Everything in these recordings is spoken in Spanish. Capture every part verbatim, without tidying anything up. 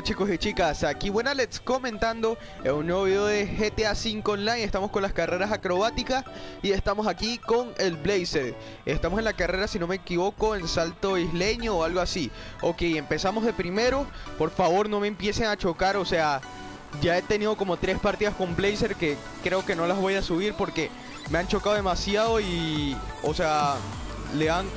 chicos y chicas, aquí Buenalets comentando en un nuevo video de G T A cinco Online. Estamos con las carreras acrobáticas y estamos aquí con el Blazer. Estamos en la carrera, si no me equivoco, en salto isleño o algo así. Ok, empezamos de primero. Por favor no me empiecen a chocar, o sea, ya he tenido como tres partidas con Blazer que creo que no las voy a subir porque me han chocado demasiado y, o sea, le han,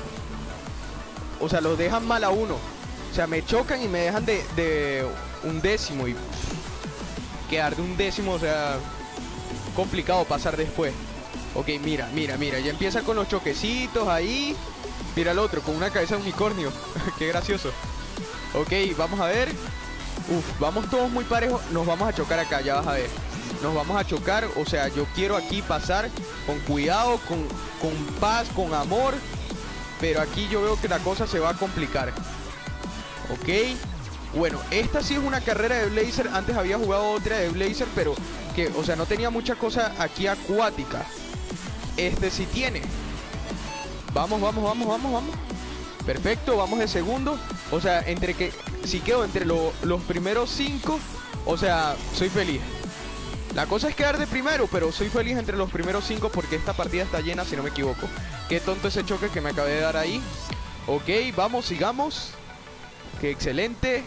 o sea, los dejan mal a uno. O sea, me chocan y me dejan de, de un décimo y quedar de un décimo, o sea, complicado pasar después. Ok, mira, mira, mira, ya empieza con los choquecitos ahí. Mira el otro, con una cabeza de unicornio. Qué gracioso. Ok, vamos a ver. Uf, vamos todos muy parejos. Nos vamos a chocar acá, ya vas a ver. Nos vamos a chocar, o sea, yo quiero aquí pasar con cuidado, con, con paz, con amor. Pero aquí yo veo que la cosa se va a complicar. Ok, bueno, esta sí es una carrera de Blazer. Antes había jugado otra de Blazer, pero que, o sea, no tenía mucha cosa aquí acuática. Este sí tiene. Vamos, vamos, vamos, vamos, vamos. Perfecto, vamos de segundo. O sea, entre que, si quedo entre lo, los primeros cinco, o sea, soy feliz. La cosa es quedar de primero, pero soy feliz entre los primeros cinco porque esta partida está llena, si no me equivoco. Qué tonto ese choque que me acabé de dar ahí. Ok, vamos, sigamos. Qué excelente.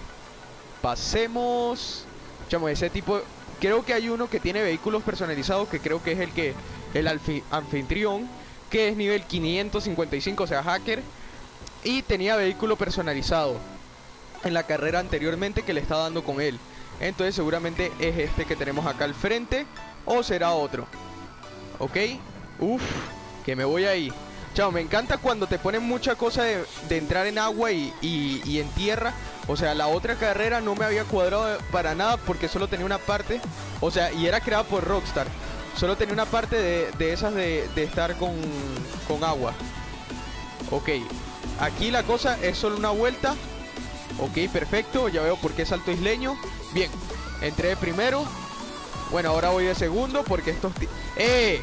Pasemos. Chamo, ese tipo. Creo que hay uno que tiene vehículos personalizados, que creo que es el que el anfitrión, que es nivel quinientos cincuenta y cinco, o sea, hacker. Y tenía vehículo personalizado en la carrera anteriormente que le estaba dando con él. Entonces seguramente es este que tenemos acá al frente, o será otro. Ok. Uf, que me voy ahí. Chao, me encanta cuando te ponen mucha cosa de, de entrar en agua y, y, y en tierra. O sea, la otra carrera no me había cuadrado para nada porque solo tenía una parte. O sea, y era creada por Rockstar. Solo tenía una parte de, de esas de, de estar con, con agua. Ok, aquí la cosa es solo una vuelta. Ok, perfecto, ya veo por qué salto isleño. Bien, entré de primero. Bueno, ahora voy de segundo porque estos... ¡Eh!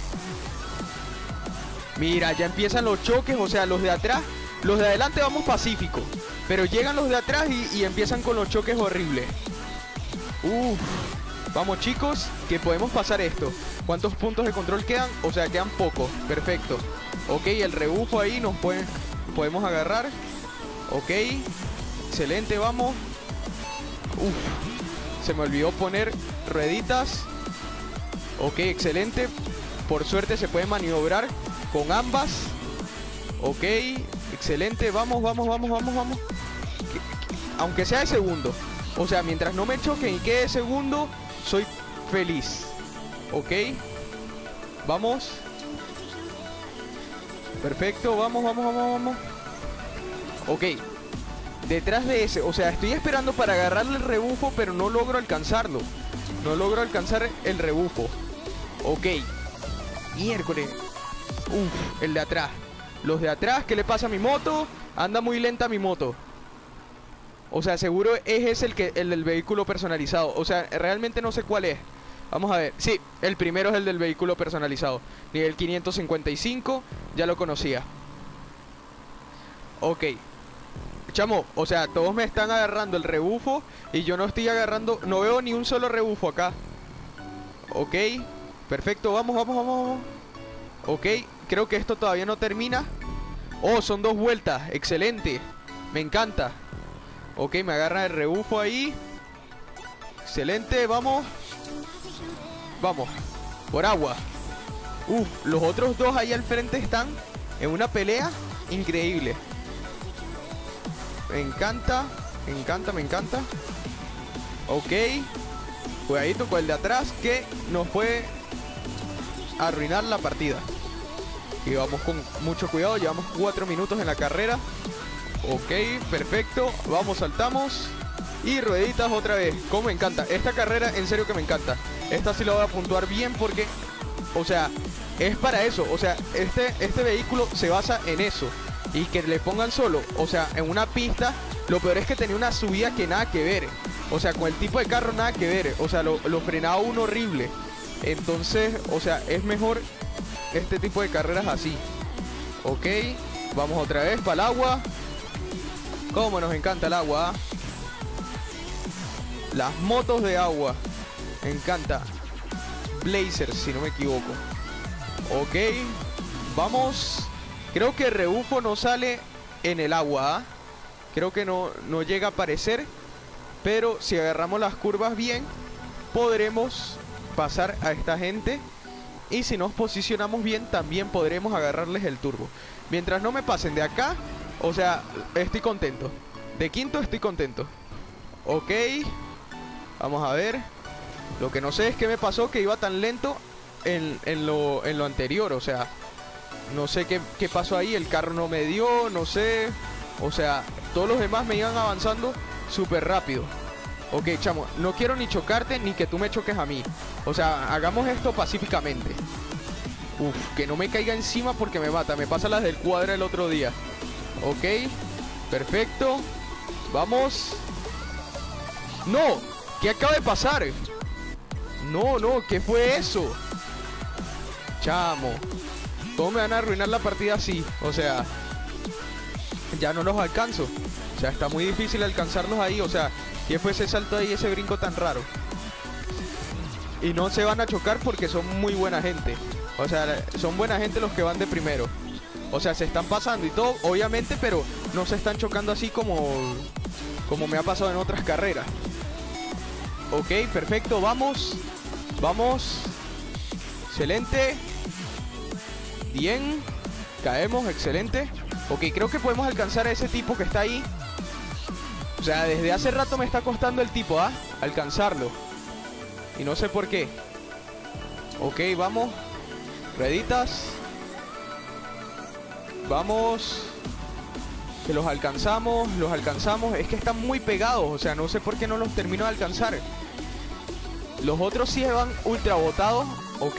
Mira, ya empiezan los choques, o sea, los de atrás, los de adelante vamos pacíficos, pero llegan los de atrás y, y empiezan con los choques horribles. Uf, vamos chicos, que podemos pasar esto. ¿Cuántos puntos de control quedan? O sea, quedan pocos, perfecto. Ok, el rebufo ahí nos puede, podemos agarrar. Ok, excelente, vamos. Uf, se me olvidó poner rueditas. Ok, excelente. Por suerte se puede maniobrar con ambas. Ok, excelente, vamos, vamos, vamos, vamos, vamos. Aunque sea de segundo, o sea, mientras no me choquen y quede de segundo, soy feliz. Ok, vamos. Perfecto, vamos, vamos, vamos, vamos. Ok, detrás de ese, o sea, estoy esperando para agarrarle el rebufo, pero no logro alcanzarlo. No logro alcanzar el rebufo. Ok, miércoles. Uf, el de atrás. Los de atrás, ¿qué le pasa a mi moto? Anda muy lenta mi moto. O sea, seguro es ese el, que, el del vehículo personalizado. O sea, realmente no sé cuál es. Vamos a ver. Sí, el primero es el del vehículo personalizado. Nivel quinientos cincuenta y cinco. Ya lo conocía. Ok. Chamo, o sea, todos me están agarrando el rebufo y yo no estoy agarrando... No veo ni un solo rebufo acá. Ok. Perfecto, vamos, vamos, vamos, vamos. Ok, creo que esto todavía no termina. Oh, son dos vueltas, excelente. Me encanta. Ok, me agarra el rebufo ahí. Excelente, vamos. Vamos, por agua. Uf, los otros dos ahí al frente están en una pelea increíble. Me encanta, me encanta, me encanta. Ok, cuidadito con el de atrás que nos puede arruinar la partida. Y vamos con mucho cuidado. Llevamos cuatro minutos en la carrera. Ok, perfecto. Vamos, saltamos. Y rueditas otra vez. Como me encanta. Esta carrera en serio que me encanta. Esta sí la voy a puntuar bien porque, o sea, es para eso. O sea, este, este vehículo se basa en eso. Y que le pongan solo, o sea, en una pista. Lo peor es que tenía una subida que nada que ver. O sea, con el tipo de carro nada que ver. O sea, lo, lo frenaba uno horrible. Entonces, o sea, es mejor este tipo de carreras así. Ok, vamos otra vez para el agua. Cómo nos encanta el agua. Las motos de agua. Me encanta. Blazer, si no me equivoco. Ok. Vamos. Creo que el rebufo no sale en el agua, ¿eh? Creo que no, no llega a aparecer. Pero si agarramos las curvas bien, podremos pasar a esta gente. Y si nos posicionamos bien, también podremos agarrarles el turbo. Mientras no me pasen de acá, o sea, estoy contento. De quinto estoy contento. Ok. Vamos a ver. Lo que no sé es qué me pasó, que iba tan lento en, en, lo, en lo anterior. O sea, no sé qué, qué pasó ahí. El carro no me dio, no sé. O sea, todos los demás me iban avanzando súper rápido. Ok, chamo, no quiero ni chocarte ni que tú me choques a mí. O sea, hagamos esto pacíficamente. Uf, que no me caiga encima porque me mata. Me pasa las del cuadra el otro día. Ok, perfecto. Vamos. ¡No! ¿Qué acaba de pasar? No, no, ¿qué fue eso? Chamo, ¿cómo me van a arruinar la partida así? O sea, ya no los alcanzo. O sea, está muy difícil alcanzarlos ahí. O sea, ¿qué fue ese salto ahí, ese brinco tan raro? Y no se van a chocar porque son muy buena gente. O sea, son buena gente los que van de primero. O sea, se están pasando y todo, obviamente, pero no se están chocando así como, como me ha pasado en otras carreras. Ok, perfecto, vamos. Vamos. Excelente. Bien. Caemos, excelente. Ok, creo que podemos alcanzar a ese tipo que está ahí. O sea, desde hace rato me está costando el tipo, ¿ah? Alcanzarlo. Y no sé por qué. Ok, vamos. Rueditas. Vamos. Que los alcanzamos, los alcanzamos. Es que están muy pegados, o sea, no sé por qué no los termino de alcanzar. Los otros sí se van ultra botados. Ok.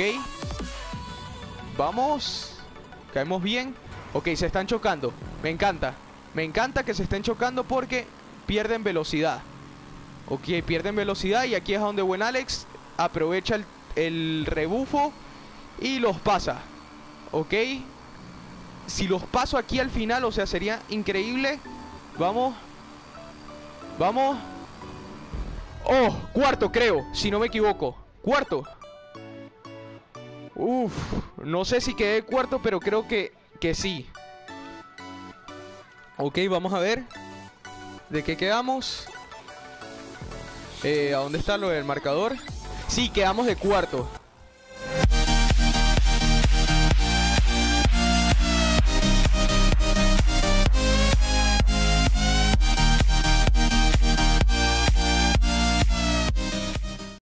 Vamos. Caemos bien. Ok, se están chocando. Me encanta. Me encanta que se estén chocando porque pierden velocidad. Ok, pierden velocidad y aquí es donde buen Alex aprovecha el, el rebufo y los pasa. Ok. Si los paso aquí al final, o sea, sería increíble. Vamos. Vamos. Oh, cuarto creo, si no me equivoco. Cuarto. Uf, no sé si quedé cuarto, pero creo que, que sí. Ok, vamos a ver. ¿De qué quedamos? Eh, ¿a dónde está lo del marcador? Sí, quedamos de cuarto.